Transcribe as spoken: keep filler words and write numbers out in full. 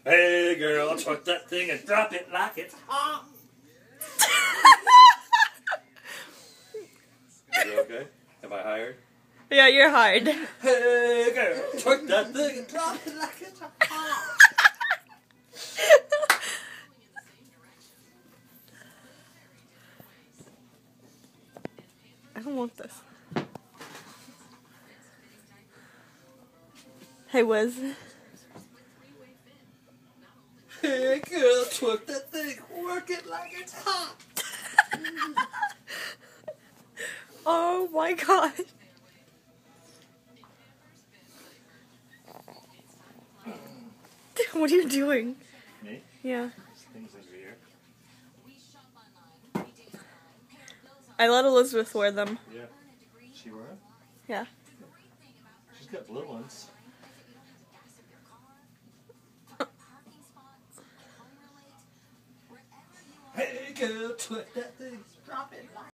Hey girl, twerk that thing and drop it like it's hot. Is it okay? Am I hired? Yeah, you're hard. Hey girl, twerk that thing and drop it like it's hot. I don't want this. Hey, Wiz. Hey girl, twerk that thing, work it like it's hot. Oh my god. What are you doing? Me? Yeah. Things over here. I let Elizabeth wear them. Yeah. She wear them? Yeah. She's got blue ones. Hey girl, twerk that thing, drop it like